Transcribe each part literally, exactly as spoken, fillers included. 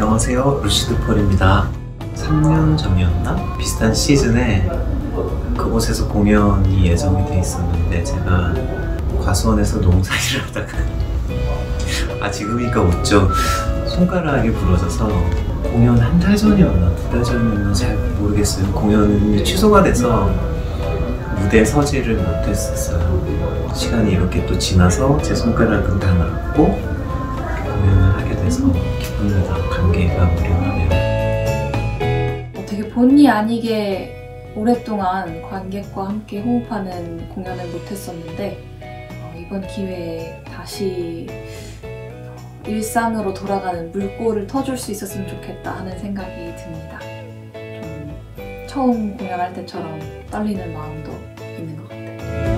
안녕하세요, 루시드 폴입니다. 삼 년 전이었나? 비슷한 시즌에 그곳에서 공연이 예정이 돼 있었는데 제가 과수원에서 농사일을 하다가 아 지금이니까 웃죠. 손가락이 부러져서 공연 한 달 전이었나 두 달 전이었나 잘 모르겠어요. 공연이 취소가 돼서 무대 서지를 못했었어요. 시간이 이렇게 또 지나서 제 손가락은 다 나았고 공연을 하게 돼서 기쁩니다. 감개가 무량하네요. 어, 되게 본의 아니게 오랫동안 관객과 함께 호흡하는 공연을 못했었는데 어, 이번 기회에 다시 일상으로 돌아가는 물꼬를 터줄 수 있었으면 좋겠다 하는 생각이 듭니다. 좀 처음 공연할 때처럼 떨리는 마음도 있는 것 같아요.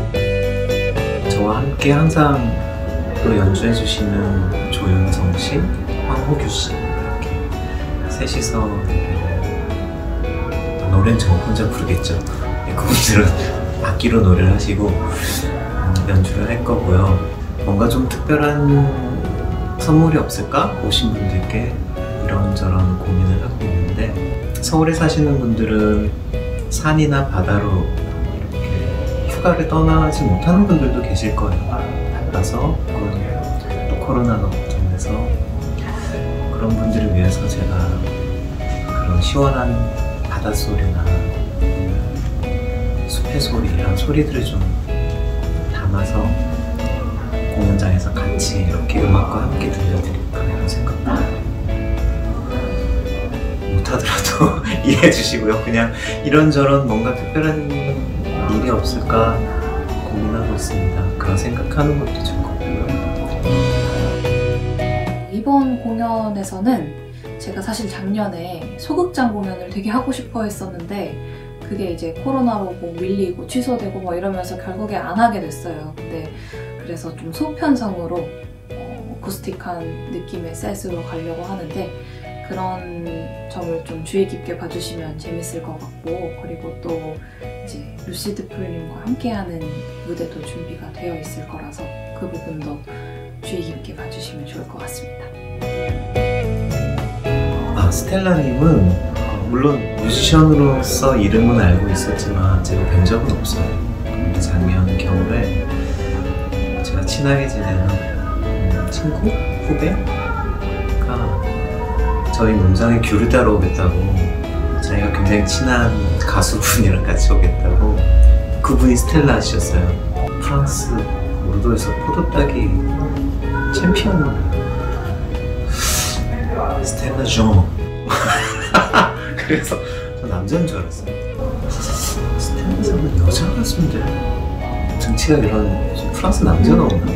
저와 함께 항상 또 연주해 주시는 조윤성 씨, 황호규 씨 이렇게 셋이서 노래는 저 혼자 부르겠죠. 그분들은 악기로 노래를 하시고 연주를 할 거고요. 뭔가 좀 특별한 선물이 없을까? 오신 분들께 이런저런 고민을 하고 있는데 서울에 사시는 분들은 산이나 바다로 이렇게 휴가를 떠나지 못하는 분들도 계실 거예요. 바빠서 또 코로나가 걱정돼서 그런 분들을 위해서 제가 그런 시원한 바닷소리나 숲의 소리 이런 소리들을 좀 담아서 공연장에서 같이 이렇게 음악과 함께 들려드릴까 이런 생각도 못하더라도 이해해 주시고요. 그냥 이런저런 뭔가 특별한 일이 없을까 고민하고 있습니다. 그런 생각하는 것도 즐겁고요. 이번 공연에서는 제가 사실 작년에 소극장 공연을 되게 하고 싶어 했었는데 그게 이제 코로나로 뭐 밀리고 취소되고 뭐 이러면서 결국에 안 하게 됐어요. 근데 그래서 좀 소편성으로 어, 어쿠스틱한 느낌의 셋으로 가려고 하는데 그런 점을 좀 주의 깊게 봐주시면 재밌을 것 같고 그리고 또 이제 루시드 폴님과 함께하는 무대도 준비가 되어 있을 거라서 그 부분도 주의 깊게 봐주시면 좋을 것 같습니다. 아, 스텔라님은 물론 뮤지션으로서 이름은 알고 있었지만 제가 뵌 적은 없어요. 근데 작년 겨울에 제가 친하게 지내는 친구? 후배가 저희 농장에 귤을 따러 오겠다고 자기가 굉장히 친한 가수분이랑 같이 오겠다고 그분이 스텔라 씨였어요. 프랑스 보르도에서 포도 따기 챔피언 스텔라 정 그래서 저 남자인 줄 알았어요. 스텔라 씨는 여자 가수인데 등치가 이런 프랑스 남자가 없나?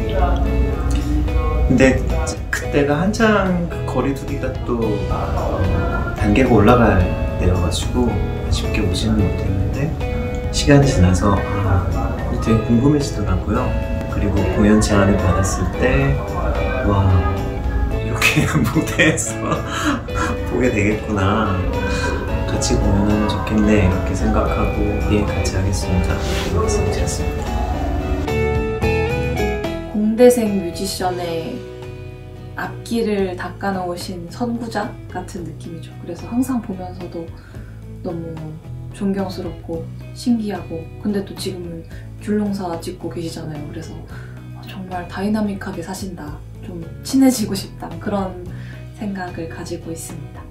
근데 그때가 한창 그 거리두기가 또 어, 단계가 올라갈 때여가지고 아쉽게 오지는 못했는데 시간이 지나서 아, 되게 궁금해지더라고요. 그리고 공연 제안을 받았을 때 와 이렇게 무대에서 보게 되겠구나. 같이 공연하면 좋겠네 이렇게 생각하고 예 같이 하겠습니다 이렇게 말씀드렸습니다. 공대생 뮤지션의 앞길을 닦아놓으신 선구자 같은 느낌이죠. 그래서 항상 보면서도 너무 존경스럽고 신기하고 근데 또 지금은 귤농사 짓고 계시잖아요. 그래서 정말 다이나믹하게 사신다. 좀 친해지고 싶다. 그런 생각을 가지고 있습니다.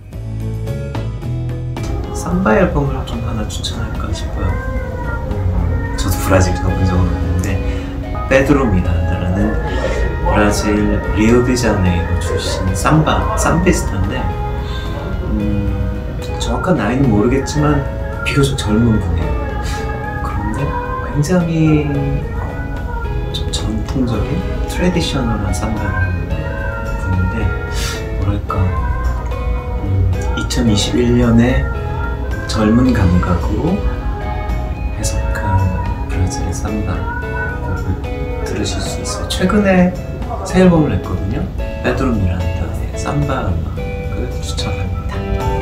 삼바 앨범을 좀 하나 추천할까 싶어요. 음, 저도 브라질 가본 적은 없는데 페드로 미란다라는 브라질 리오데자네이루 출신 삼바, 삼비스타인데 음, 정확한 나이는 모르겠지만 비교적 젊은 분이에요. 그런데 굉장히 좀 전통적인 트레디셔널한 삼바를 분인데 뭐랄까 음, 이천이십일 년에 젊은 감각으로 해석한 브라질의 삼바 곡을 들으실 수 있어요. 최근에 새 앨범을 냈거든요. 페드로 미란다의 삼바 음악을 추천합니다.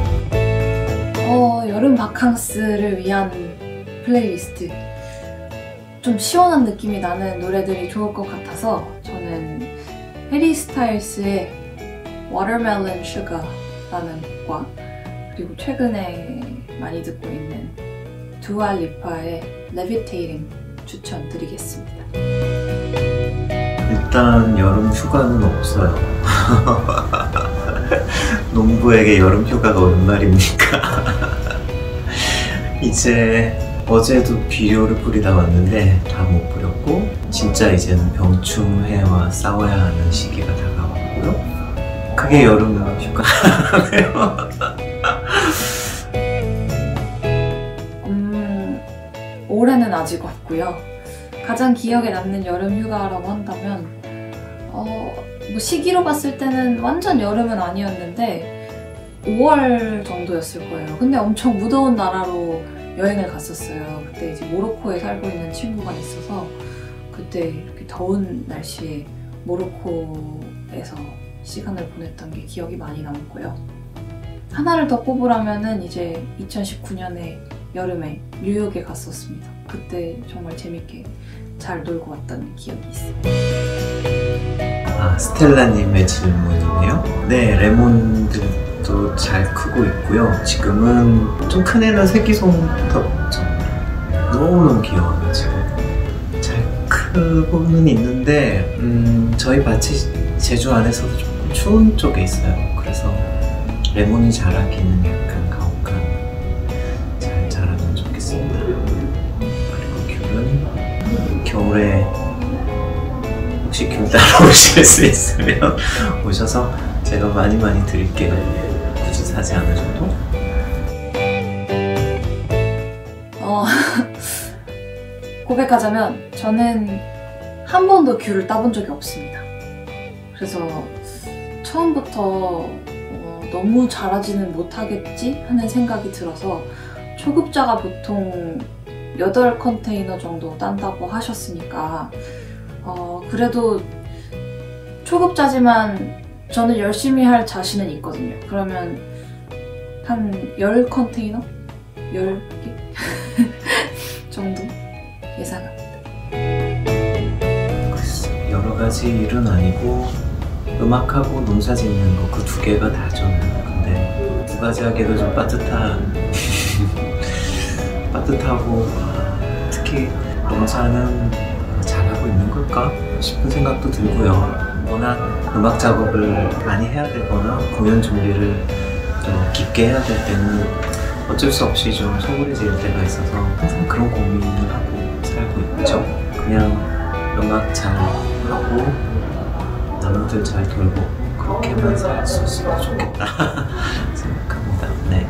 어, 여름 바캉스를 위한 플레이리스트 좀 시원한 느낌이 나는 노래들이 좋을 것 같아서 저는 해리 스타일스의 Watermelon Sugar 라는 곡과 그리고 최근에 많이 듣고 있는 두아리파의 Levitating 추천드리겠습니다. 일단 여름 휴가는 없어요. 농부에게 여름 휴가가 웬 말입니까? 이제 어제도 비료를 뿌리다 왔는데 다 못 뿌렸고 진짜 이제는 병충해와 싸워야 하는 시기가 다가왔고요. 그게 여름 휴가네요. 음, 올해는 아직 없고요. 가장 기억에 남는 여름 휴가라고 한다면 어, 뭐 시기로 봤을 때는 완전 여름은 아니었는데 오월 정도였을 거예요. 근데 엄청 무더운 나라로 여행을 갔었어요. 그때 이제 모로코에 살고 있는 친구가 있어서 그때 이렇게 더운 날씨에 모로코에서 시간을 보냈던 게 기억이 많이 남고요. 하나를 더 꼽으라면은 이제 이천십구 년에 여름에 뉴욕에 갔었습니다. 그때 정말 재밌게 잘 놀고 왔던 기억이 있어요. 아, 스텔라님의 질문이네요. 네, 레몬들도 잘 크고 있고요. 지금은 좀 큰 애는 새끼손톱 너무너무 귀여워요. 지금 잘 크고는 있는데 음, 저희 밭이 제주 안에서도 조금 추운 쪽에 있어요. 그래서 레몬이 자라기는 약간 가혹한, 잘 자라면 좋겠습니다. 그리고 귤은 겨울에 혹시 귤 따러 오실 수 있으면 오셔서 제가 많이 많이 드릴게요. 굳이 사지 않으셔도. 어, 고백하자면 저는 한 번도 귤을 따본 적이 없습니다. 그래서 처음부터 어, 너무 잘하지는 못하겠지 하는 생각이 들어서 초급자가 보통 여덟 컨테이너 정도 딴다고 하셨으니까 어, 그래도 초급자지만 저는 열심히 할 자신은 있거든요. 그러면 한 십 컨테이너? 열 개? 정도 예상합니다. 여러 가지 일은 아니고 음악하고 농사 짓는 거 그 두 개가 다잖아요. 근데 두 가지 하기도 좀 빠듯한 빠듯하고 특히 농사는 잘하고 있는 걸까 싶은 생각도 들고요. 워낙 음악 작업을 많이 해야 되거나 공연 준비를 좀 깊게 해야 될 때는 어쩔 수 없이 좀 소홀해질 때가 있어서 항상 그런 고민을 하고 살고 있죠. 그냥 음악 잘 하고 나무들 잘 돌보고 그렇게만 살 수 있으면 좋겠다 생각합니다. 네.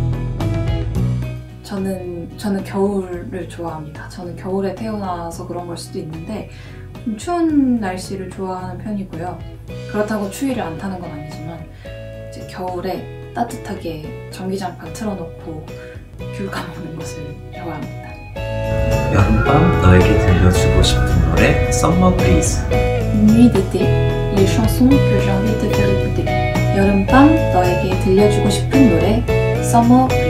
저는 저는 겨울을 좋아합니다. 저는 겨울에 태어나서 그런 걸 수도 있는데 좀 추운 날씨를 좋아하는 편이고요. 그렇다고 추위를 안 타는 건 아니지만 이제 겨울에 따뜻하게 전기장판 틀어놓고 귤 까먹는 것을 좋아합니다. 여름밤 너에게 들려주고 싶은 노래 Summer Breeze. Nuit d'été, les chansons que j'ai envie de te faire écouter. 여름밤 너에게 들려주고 싶은 노래 Summer